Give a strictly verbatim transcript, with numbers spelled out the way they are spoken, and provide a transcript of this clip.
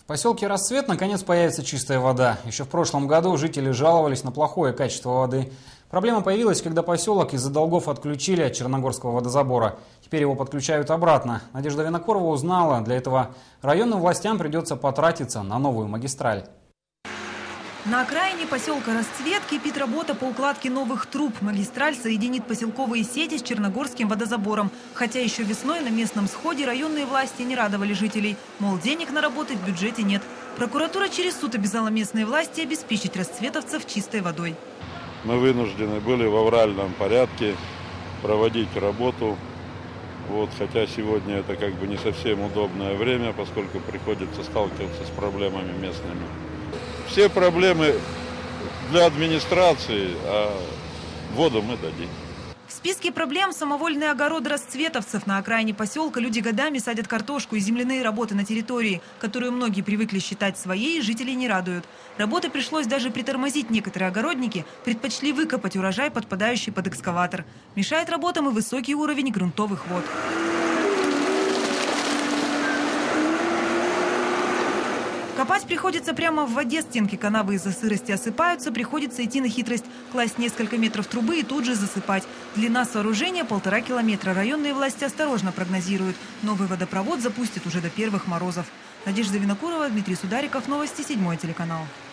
В поселке Расцвет наконец появится чистая вода. Еще в прошлом году жители жаловались на плохое качество воды. Проблема появилась, когда поселок из-за долгов отключили от Черногорского водозабора. Теперь его подключают обратно. Надежда Винокурова узнала, для этого районным властям придется потратиться на новую магистраль. На окраине поселка Расцвет кипит работа по укладке новых труб. Магистраль соединит поселковые сети с Черногорским водозабором. Хотя еще весной на местном сходе районные власти не радовали жителей. Мол, денег на работы в бюджете нет. Прокуратура через суд обязала местные власти обеспечить расцветовцев чистой водой. Мы вынуждены были в авральном порядке проводить работу. Вот, хотя сегодня это как бы не совсем удобное время, поскольку приходится сталкиваться с проблемами местными. Все проблемы для администрации, а воду мы дадим. В списке проблем самовольный огород расцветовцев. На окраине поселка люди годами садят картошку и земляные работы на территории, которую многие привыкли считать своей, жителей не радуют. Работы пришлось даже притормозить. Некоторые огородники предпочли выкопать урожай, подпадающий под экскаватор. Мешает работам и высокий уровень грунтовых вод. Копать приходится прямо в воде, стенки канавы из-за сырости осыпаются, приходится идти на хитрость, класть несколько метров трубы и тут же засыпать. Длина сооружения полтора километра. Районные власти осторожно прогнозируют. Новый водопровод запустят уже до первых морозов. Надежда Винокурова, Дмитрий Судариков, новости седьмой телеканал.